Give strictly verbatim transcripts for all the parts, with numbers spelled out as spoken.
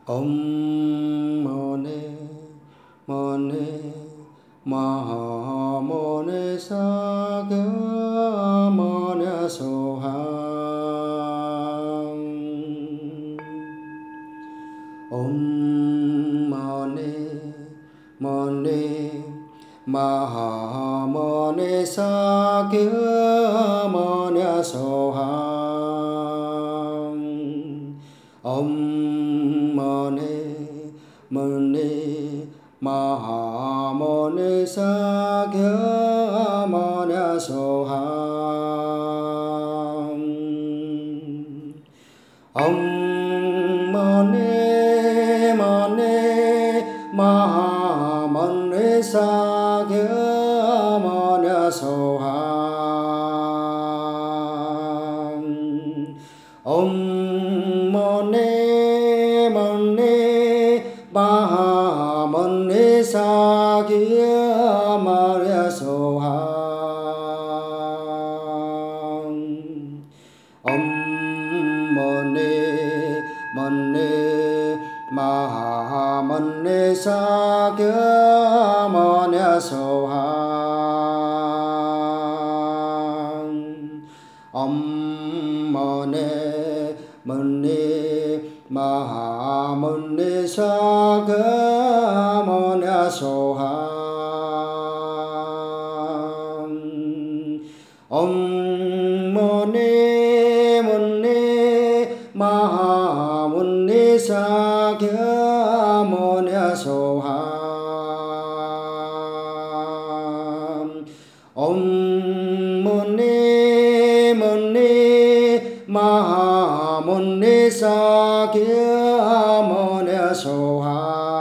Om Mani Mani Maha Mani Sakya Mani Soha. Om Mani Mani Maha Mani Sakya Mani Soha. Om Mani Mani Maha Mani Sakya Mani Soha. Om Mani Mani Maha Mani Sakya Mani Soha. Om Mani Mani Maha Mani Sakya Mani Soha. Om Mani Mani Maha Mani Sakya Mani Soha. Om Mani Mani Maha Mani Sakya Mani Soha. Om Mani Mani Maha Mani Sakya Mani Soha. Om Mani Mani Maha Mani Sakya Mani Soha.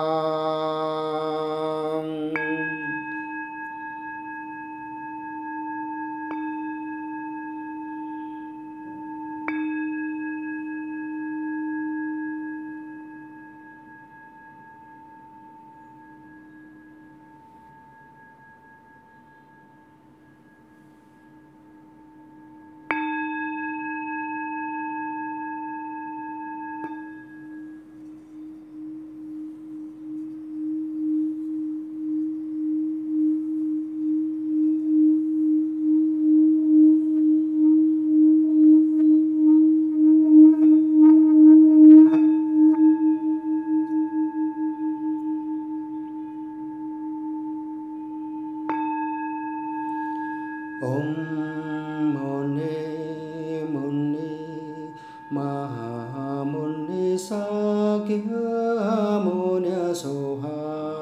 Om Mani Mani Maha Mani Sakya Mani Soha.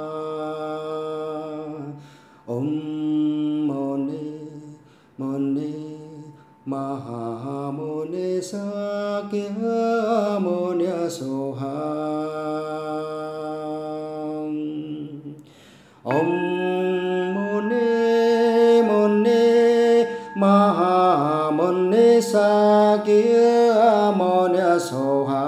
Om Mani Mani Maha Mani Sakya Mani Soha. Om Mani Mani Maha Mani Sakya Mani Soha.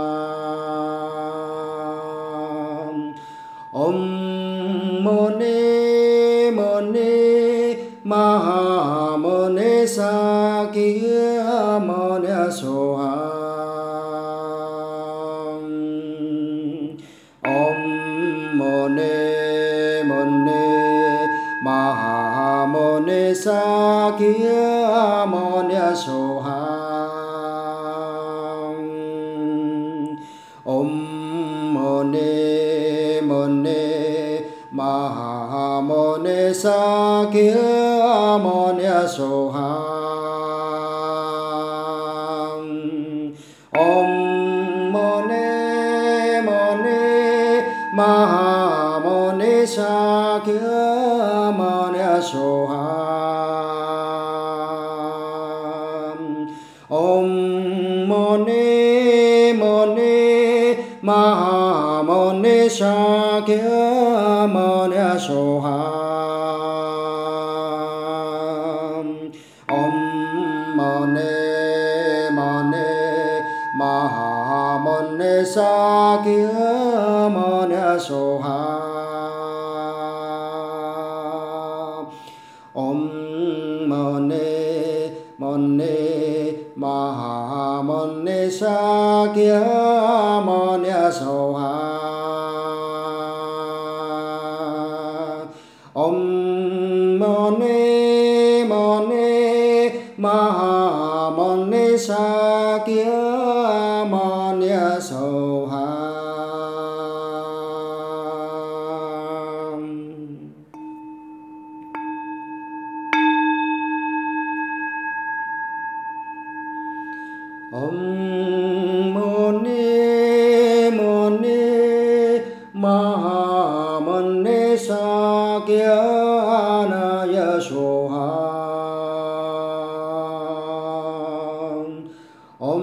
Om Mani Mani Maha Mani Sakya Mani Soha. Om Mani Mani Maha Mani Sakya Mani Soha. Om Mani Mani Maha Mani Sakya Mani Soha. Om Mani Mani Maha Mani Sakya Mani Soha. Om Mani Mani Maha Mani Sakya Mani Soha. Om Mani Mani Maha Mani Sakya Mani Soha. Om Mani Mani Maha Mani Sakya kia mô ni so ha. Om Mani Mani Ma Mani Sa Kia Mani So Ha. Om Mani Mani Ma Mani Sa Kia Na Ya So Ha. Om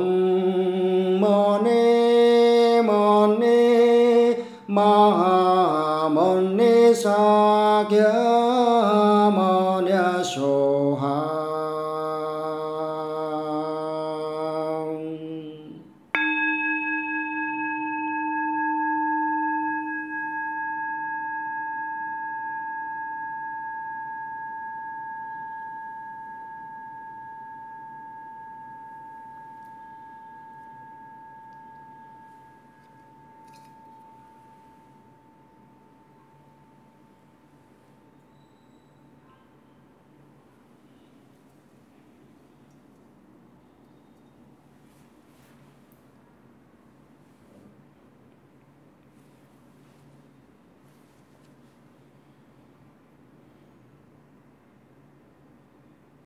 Mani Mani Ma Mani Sa Kia